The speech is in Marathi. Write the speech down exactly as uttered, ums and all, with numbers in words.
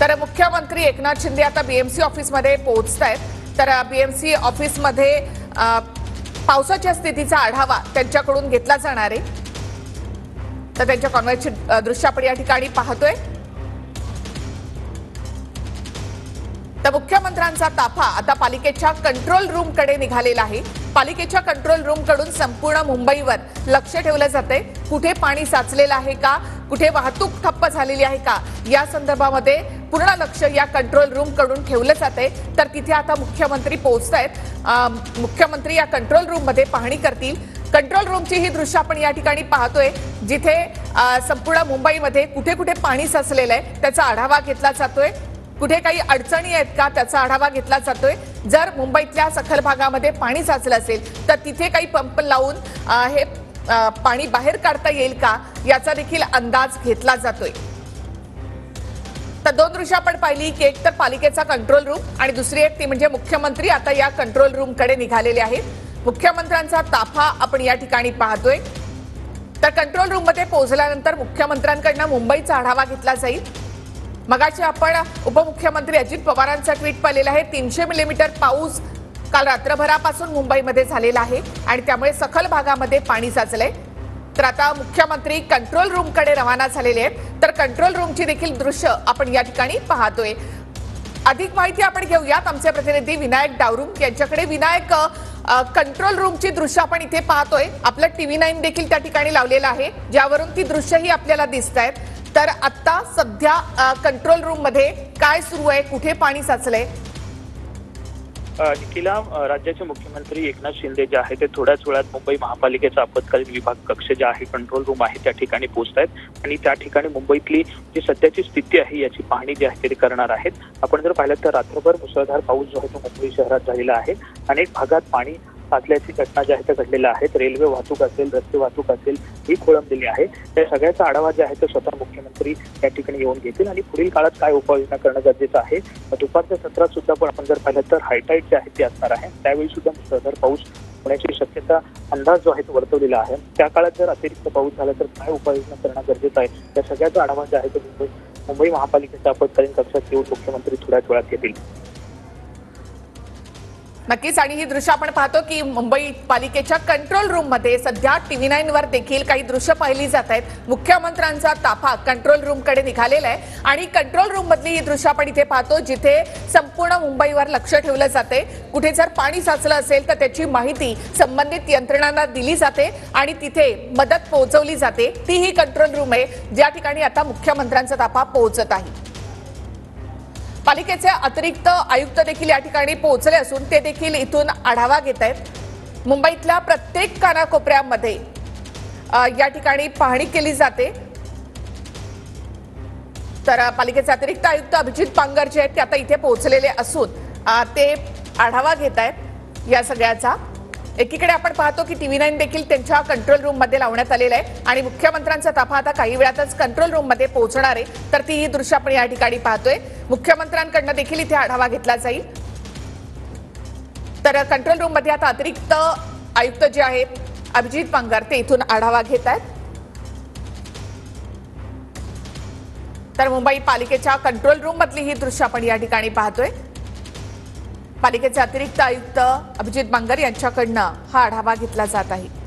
तर मुख्यमंत्री एकनाथ शिंदे आता बीएमसी ऑफिस मध्ये पोहोचतायत। तर बीएमसी ऑफिस मध्ये पावसाच्या स्थितीचा आढावा त्यांच्याकडून घेतला जाणार आहे। तर त्यांच्या कॉन्व्हेची दृश्य आपण या ठिकाणी पाहतोय। तर मुख्यमंत्र्यांचा ताफा आता पालिकेच्या कंट्रोल रूम कडे निघालेला आहे। पालिकेच्या कंट्रोल रूम कडून संपूर्ण मुंबईवर लक्ष ठेवलं जाते। कुठे पाणी साचलेलं आहे का, कुठे वाहतूक ठप्प झालेली आहे का, या संदर्भामध्ये पूर्ण लक्ष या कंट्रोल रूम कडून ठेवलं जाते। तर तिथे आता मुख्यमंत्री पोहोचतायत। मुख्यमंत्री या कंट्रोल रूम मध्ये पाहणी करतील। कंट्रोल रूमची ही दृश्य आपण या ठिकाणी पाहतोय, जिथे संपूर्ण मुंबईमध्ये कुठे कुठे पाणी साचलेलं आहे त्याचा आढावा घेतला जातोय। कुठे काही अडचणी आहेत का त्याचा आढावा घेतला जातोय। जर मुंबईतल्या सखल भागामध्ये पाणी साचलं असेल तर तिथे काही पंप लावून हे पाणी बाहेर काढता येईल का याचा देखील अंदाज घेतला जातोय। तर दोन दृश्य आपण पाहिली की एक तर पालिकेचा कंट्रोल रूम आणि दुसरी एक ती म्हणजे मुख्यमंत्री आता या कंट्रोल रूम कडे निघालेले आहेत। मुख्यमंत्र्यांचा ताफा आपण या ठिकाणी पाहतोय। तर कंट्रोल रूम मध्ये पोहोचल्यानंतर मुख्यमंत्र्यांकडून मुंबईचा आढावा घेतला जाईल। मगाशी आपण उपमुख्यमंत्री अजित पवारांचा ट्विट पाहिलेला आहे। तीनशे मिलीमीटर पाऊस काल रात्रभरापासून मुंबईमध्ये झालेला आहे आणि त्यामुळे सखल भागामध्ये पाणी साचलंय। तर आता मुख्यमंत्री कंट्रोल रूम कडे रवाना झालेले आहेत। तर कंट्रोल रूमची देखील दृश्य आपण या ठिकाणी पाहतोय। अधिक माहिती आपण घेऊयात आमचे प्रतिनिधी विनायक डावरुम यांच्याकडे। विनायक, कंट्रोल रूमची दृश्य आपण इथे पाहतोय। आपलं टीव्ही नाईन देखील त्या ठिकाणी लावलेलं आहे, ज्यावरून ती दृश्यही आपल्याला दिसत आहेत। तर आता सध्या कंट्रोल रूम मध्ये काय सुरू आहे, कुठे पाणी साचलंय? निखिला, राज्याचे मुख्यमंत्री एकनाथ शिंदे जे आहे ते थोड्याच वेळात मुंबई महापालिकेचा आपत्कालीन विभाग कक्ष जे आहे कंट्रोल रूम आहे त्या ठिकाणी पोहोचतायत आणि त्या ठिकाणी मुंबईतली जी सध्याची स्थिती आहे याची पाहणी जी आहे ते करणार आहेत। आपण जर पाहिलं तर रात्रभर मुसळधार पाऊस जो आहे तो मुंबई शहरात झालेला आहे। अनेक भागात पाणी साचल्याची घटना ज्या आहेत त्या घडलेल्या आहेत। रेल्वे वाहतूक असेल, रस्ते वाहतूक असेल, ही खोळंबलेली आहे। त्या सगळ्याचा आढावा जे आहे तो स्वतः मुख्यमंत्री या ठिकाणी येऊन घेतील आणि पुढील काळात काय उपाययोजना करणं गरजेचं आहे। दुपारच्या सत्रात सुद्धा पण आपण जर पाहिलं तर हायटाईट जे आहे ते असणार आहे। त्यावेळी सुद्धा मुसळधार पाऊस होण्याची शक्यता अंदाज जो आहे तो वर्तवलेला आहे। त्या काळात जर अतिरिक्त पाऊस झाला तर काय उपाययोजना करणं गरजेचं आहे, त्या सगळ्याचा आढावा जे आहे तो मुंबई मुंबई महापालिकेच्या आपत्कालीन कक्षात येऊन मुख्यमंत्री थोड्याच वेळात घेतील। नक्कीच, आणि ही दृश्य आपण पाहतो की मुंबई पालिकेच्या कंट्रोल रूम मध्ये सध्या टीव्ही नाईन वर देखील काही दृश्य पाहिली जात आहेत। मुख्यमंत्र्यांचा ताफा कंट्रोल रूम कडे निघालेला आहे आणि कंट्रोल रूम मधली ही दृश्य आपण इथे पाहतो, जिथे संपूर्ण मुंबईवर लक्ष ठेवलं जाते। कुठे जर पाणी साचलं असेल तर त्याची माहिती संबंधित यंत्रणांना दिली जाते आणि तिथे मदत पोहोचवली जाते। ती ही कंट्रोल रूम आहे ज्या ठिकाणी आता मुख्यमंत्र्यांचा ताफा पोहोचत आहे। पालिकेचे अतिरिक्त आयुक्त देखील या ठिकाणी पोहोचले असून ते देखील इथून आढावा घेत आहेत। मुंबईतल्या प्रत्येक कानाकोपऱ्यामध्ये या ठिकाणी पाहणी केली जाते। तर पालिकेचे अतिरिक्त आयुक्त अभिजित पांगर जे आहेत ते आता इथे पोहोचलेले असून ते आढावा घेत आहेत या सगळ्याचा। एकीकडे आपण पाहतो की टीव्ही नाईन देखील त्यांच्या कंट्रोल रूम मध्ये लावण्यात आलेला आहे आणि मुख्यमंत्र्यांचा ताफा आता काही वेळातच कंट्रोल रूम मध्ये पोहोचणार आहे। तर ती ही दृश्य आपण या ठिकाणी पाहतोय। मुख्यमंत्र्यांकडून देखील इथे आढावा घेतला जाईल। तर कंट्रोल रूम मध्ये आता अतिरिक्त आयुक्त जे आहेत अभिजित पांगर ते इथून आढावा घेत आहेत। तर मुंबई पालिकेच्या कंट्रोल रूम मधली ही दृश्य आपण या ठिकाणी पाहतोय। पालिकेचे अतिरिक्त आयुक्त अभिजित बांगर यांच्याकडनं हा आढावा घेतला जात आहे।